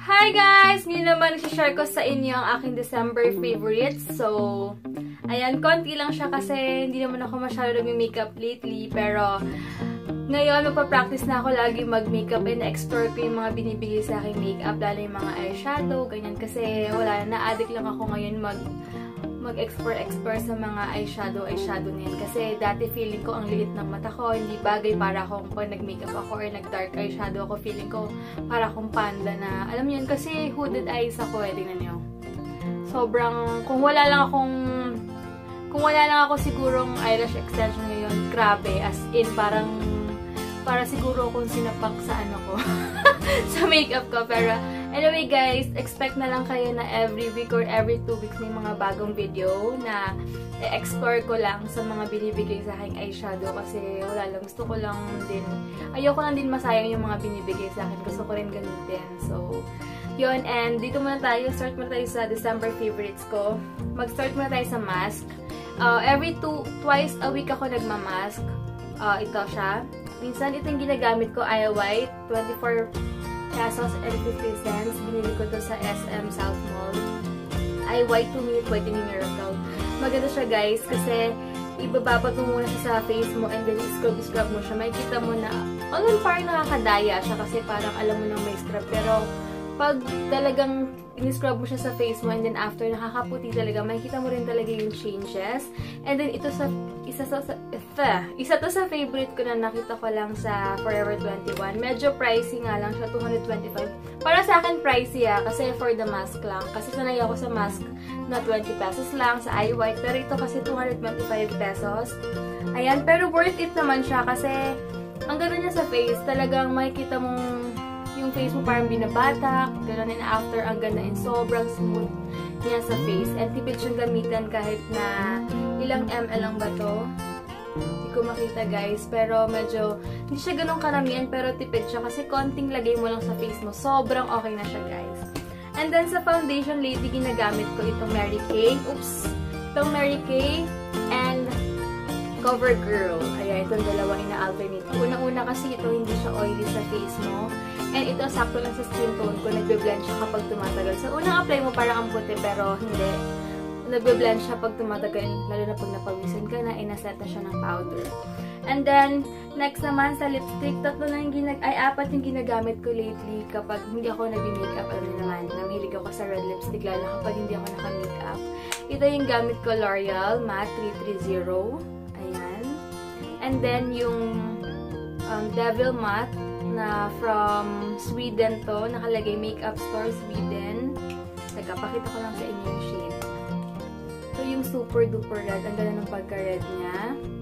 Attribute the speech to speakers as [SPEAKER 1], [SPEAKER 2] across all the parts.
[SPEAKER 1] Hi guys! Ngayon naman share ko sa inyo ang aking December favorites. So, ayan, konti lang siya kasi hindi naman ako masyado nag-makeup lately. Pero, ngayon, magpa-practice na ako lagi mag-makeup and explore ko yung mga binibigay sa aking makeup. Lalo yung mga eyeshadow, ganyan. Kasi wala, na-addict lang ako ngayon mag-explore sa mga eyeshadow na yan. Kasi dati feeling ko ang liit ng mata ko, hindi bagay para akong pag nag-makeup ako or nag-dark eyeshadow ako, feeling ko para akong panda na, alam yun, kasi hooded eyes ako, tingnan nyo. Sobrang, kung wala lang ako sigurong eyelash extension ngayon, grabe, as in, para siguro akong sinapak sa ano ko, sa makeup ko, pero anyway guys, expect na lang kayo na every week or every 2 weeks may mga bagong video na i-explore ko lang sa mga binibigay sa aking eyeshadow kasi wala lang, gusto ko lang din, ayoko lang din masayang yung mga binibigay sa akin, gusto ko rin gamitin. So, yun, and dito muna tayo, start muna tayo sa December favorites ko. Mag-start muna tayo sa mask. Twice a week ako nagmamask. Ito siya. Minsan, ito yung ginagamit ko, Eye White, 24 pesos and 50 cents. Binili ko to sa SM South Mall. Eye White 2 Minute Whitening Miracle. Maganda siya guys, kasi ibababad mo muna siya sa face mo and then scrub mo siya. Makikita mo na, although parang nakakadaya siya kasi parang alam mo na may scrub. Pero, pag talagang in-scrub mo siya sa face mo and then after nakakaputi talaga, makikita mo rin talaga yung changes. And then ito isa to sa favorite ko na nakita ko lang sa Forever 21. Medyo pricey nga lang siya, 225. Para sa akin pricey kasi for the mask lang. Kasi sanay ako sa mask na 20 pesos lang sa Eye White. Pero ito kasi 225 pesos. Ayan, pero worth it naman siya kasi ang ganda niya sa face. Talagang makikita mong yung face mo parang binabatak, gano'n, and after, ang ganda and sobrang smooth niya sa face. And tipid siyang gamitan kahit na ilang ml lang ba to? Hindi ko makita guys, pero medyo, hindi siya ganun karamihan, pero tipid siya kasi konting lagay mo lang sa face mo. Sobrang okay na siya guys. And then sa foundation, lately ginagamit ko itong Mary Kay. Itong Mary Kay and CoverGirl. Ayan, itong dalawang ina-alternate. Unang-una kasi ito, hindi siya oily sa face mo. And ito, sakto lang sa skin tone ko. Nagbe-blend siya kapag tumatagal. So, unang apply mo parang ang puti, pero hindi. Nagbe-blend siya pag tumatagal. Lalo na pag napawisan ka na, inaset na siya ng powder. And then, next naman sa lipstick, apat yung ginagamit ko lately kapag hindi ako nag-makeup. Alam niyo naman, namilig ako sa red lipstick, lalo kapag hindi ako naka-makeup. Ito yung gamit ko, L'Oreal Matte 330. Ayan. And then, yung Devil Matte na from Sweden to. Nakalagay Makeup Store Sweden. Teka, pakita ko lang sa inyo yung shade. So, yung super duper red. Ang ganda ng pagka-red niya.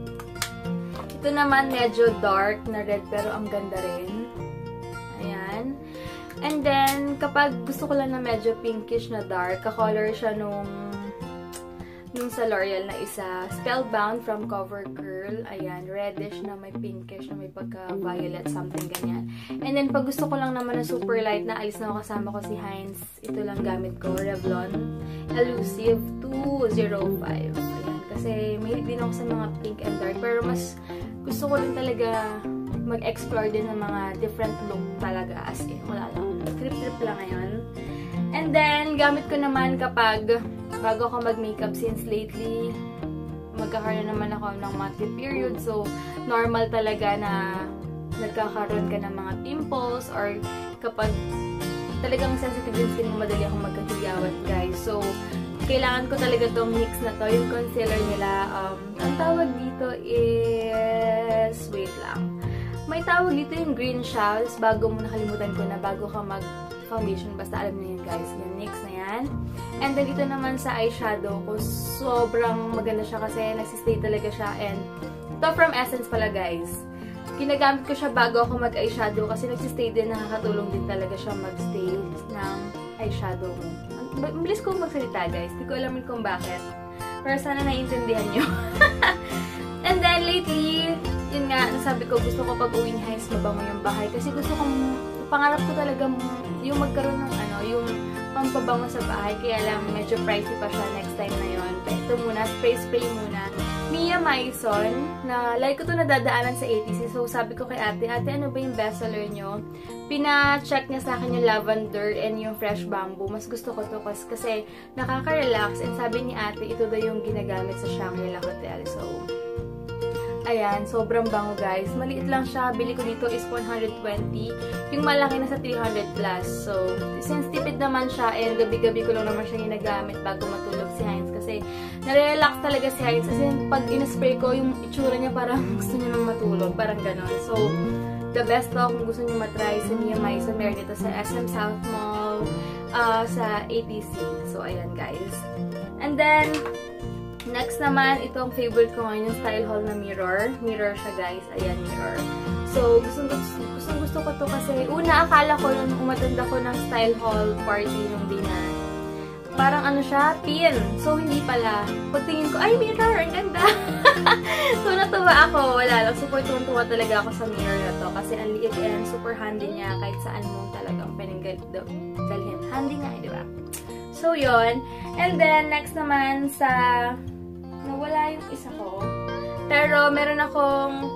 [SPEAKER 1] Ito naman medyo dark na red pero ang ganda rin. Ayan. And then, kapag gusto ko lang na medyo pinkish na dark, kakolor siya nung sa L'Oreal na isa, Spellbound from CoverGirl. Ayan, reddish na may pinkish na may pagka-violet, something ganyan. And then, pag gusto ko lang naman na super light na, alis na ako, kasama ko si Heinz. Ito lang gamit ko, Revlon Elusive 205. Ayan, kasi mahilig din ako sa mga pink and dark, pero mas gusto ko rin talaga mag-explore din ng mga different look talaga, as in, wala lang. Trip lang ngayon. And then, gamit ko naman kapag bago ako mag-makeup, since lately magkakaroon naman ako ng monthly period, so normal talaga na nagkakaroon ka ng mga pimples or kapag talagang sensitive din skin mo, madali akong magkakiyawat guys. So kailangan ko talaga tong mix na to, yung concealer nila. Ang tawag dito is, wait lang, may tawag dito yung green siya. Bago mo, nakalimutan ko na, bago ka mag-foundation, basta alam niyo yun guys. Yung NYX na yan. And then, dito naman sa eyeshadow ko, sobrang maganda siya kasi nagsistay talaga siya. And, ito from Essence pala guys. Ginagamit ko siya bago ako mag-eyeshadow kasi nagsistay din, nakakatulong din talaga siya mag-stay ng eyeshadow mo. Mabilis ko magsalita guys. Hindi ko alam kung bakit. Pero sana naiintindihan nyo. And then, lately, yun nga, nasabi ko, gusto ko pag-uwi ni Heinz mabango yung bahay. Kasi gusto kong, pangarap ko talaga yung magkaroon ng yung pampabango sa bahay. Kaya lang, medyo pricey pa siya next time na yun. Ito muna, spray muna. Mia Maison, na like ko to nadadaanan sa ATC. So, sabi ko kay ate, ano ba yung bestseller nyo? Pina-check niya sa akin yung lavender and yung fresh bamboo. Mas gusto ko to kasi nakaka-relax. And sabi ni ate, ito daw yung ginagamit sa Shangri-La Hotel. So, ayan, sobrang bango guys. Maliit lang siya. Bili ko dito is 120. Yung malaki na sa 300 plus. So, since tipid naman siya and gabi-gabi ko lang naman siya ginagamit bago matulog si Heinz. Kasi, nare-relax talaga si Heinz. Kasi pag in-spray ko, yung itsura niya parang gusto niya nang matulog. Parang ganon. So, the best to kung gusto niyo matry sa Mia Maison. Meron dito sa SM South Mall, sa ATC. So, ayan guys. And then, next naman, itong favorite ko ngayon, yung Style Hall na mirror. Mirror siya guys. Ayan, mirror. So, gusto ko to kasi, una, akala ko nung umatanda ko ng Style Hall party nung dinner. Parang ano siya, pin. So, hindi pala. Pagtingin ko, ay, mirror! Ang ganda! So, natuwa ako. Wala lang. Super tuwa talaga ako sa mirror na to. Kasi ang liit and super handy niya kahit saan mo talagang dalhin. Handy nga, di ba? So, yon. And then, next naman sa nawala yung isa ko. Pero, meron akong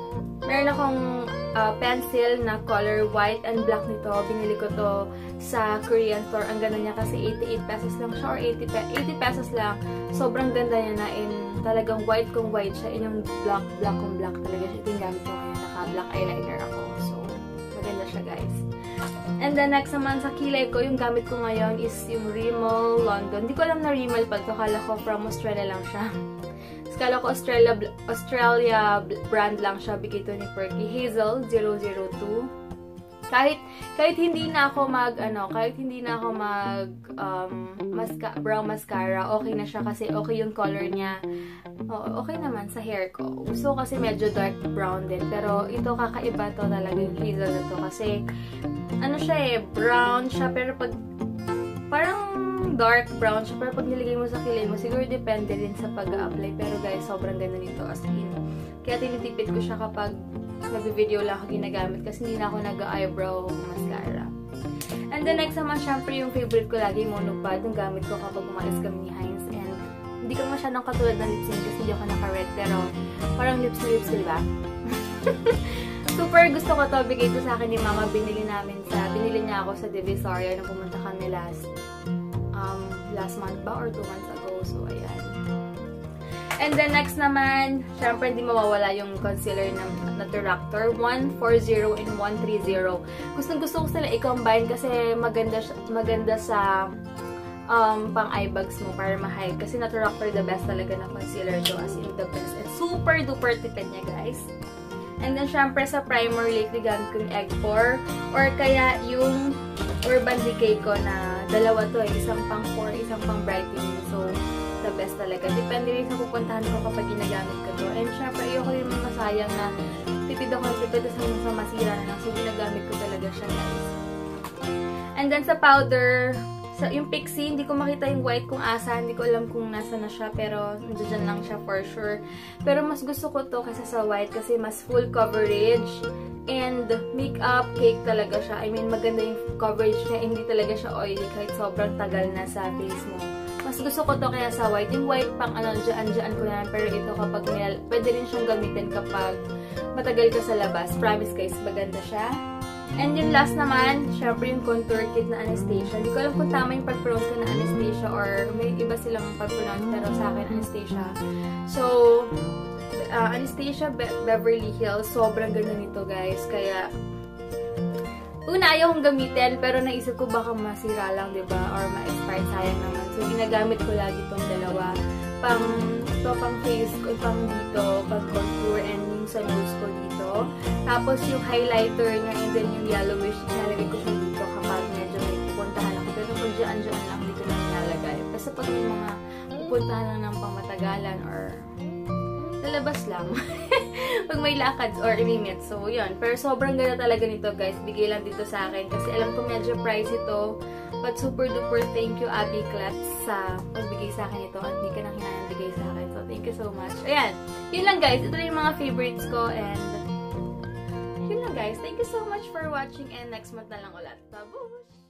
[SPEAKER 1] pencil na color white and black nito. Binili ko to sa Korean store. Ang ganda niya kasi 88 pesos lang siya or 80 pesos lang. Sobrang ganda niya na in talagang white kung white siya. In yung black kung black talaga siya. Ito yung gamit ko ngayon. Naka-black eyeliner ako. So, maganda siya guys. And then next naman sa kilay ko, yung gamit ko ngayon is yung Rimmel London. Hindi ko alam na Rimmel pa ito. Kala ko from Australia lang siya. Kala ko Australia brand lang siya. Bigay ito ni Perky. Hazel 002. Kahit hindi na ako brow mascara, okay na siya kasi okay yung color niya. Okay naman sa hair ko. Gusto kasi medyo dark brown din. Pero ito kakaiba to talaga yung Hazel na to kasi ano siya brown siya pero parang dark brown siya, pero pag nilagay mo sa kilay mo, siguro depende din sa pag-a-apply. Pero guys, sobrang ganda nito as in. Kaya tinitipid ko siya kapag nag-video lang ako ginagamit kasi hindi na ako nag-eyebrow mascara. And then next naman, syempre yung favorite ko lagi, monopod. Yung gamit ko kapag umalis kami ni Heinz. And hindi ko masyadong katulad ng lips kasi hindi ako naka-red. Pero parang lips to lips, diba? Super gusto ko to. Bigay to sa akin ni Mama. Binili niya ako sa Divisoria nung pumunta kami last month ba or 2 months ago. So, ayan. And then, next naman, syempre, hindi mawawala yung concealer na Naturactor. 140 and 130. Gustong-gusto ko sila i-combine kasi maganda sa pang eye bags mo para ma-hide. Kasi Naturactor the best talaga na concealer to. As in, the best. And super duper tipid niya, guys. And then, syempre, sa primer, lately gamit ko yung Egg 4. Or kaya yung Urban Decay ko na dalawa to isang pang 4, isang pang brightening. So, the best talaga. Depende rin sa pupuntahan ko kapag ginagamit ko to. And syempre, ayoko rin masayang na tipid ako sa masira na lang. So, ginagamit ko talaga siya, guys. And then, sa powder, yung Pixie, hindi ko makita yung white kung asa. Hindi ko alam kung nasa na siya. Pero, nandiyan lang siya for sure. Pero, mas gusto ko to kaysa sa white kasi mas full coverage. And, makeup cake talaga siya. I mean, maganda yung coverage niya. Hindi talaga siya oily kahit sobrang tagal na sa face mo. Mas gusto ko to kaya sa white. Yung white pang dyan ko na. Pero ito kapag pwede rin siyang gamitin kapag matagal ka sa labas. Promise guys, maganda siya. And yung last naman, syempre yung contour kit na Anastasia. Hindi ko alam kung tama yung pag-pronounce ko na Anastasia or may iba silang pag-pronounce pero sa akin Anastasia. So, Anastasia Beverly Hills. Sobrang ganda nito guys. Kaya, una ayaw kong gamitin pero naisip ko baka masira lang, diba? Or ma-expire, sayang naman. So, ginagamit ko lagi itong dalawa. Pang face ko, pang dito, pang contour and yung sa nose ko dito. Tapos yung highlighter niya and then yung yellowish, nalagay ko siya dito kapag medyo may pupuntahan ako. Pero kung dyan lang, dito na nilalagay. Kasi pag may mga pupuntahan lang ng pangmatagalan or lalabas lang. Pag may lakad or imimit. So, yun. Pero sobrang ganda talaga nito, guys. Bigay lang dito sa akin. Kasi alam ko medyo pricey ito. But super duper thank you, Abby Klutz, sa pagbigay sa akin ito. At hindi ka nang hinayang bigay sa akin. So, thank you so much. Ayan. Yun lang, guys. Ito lang yung mga favorites ko. And, yun lang, guys. Thank you so much for watching. And next month na lang ulit. Babush!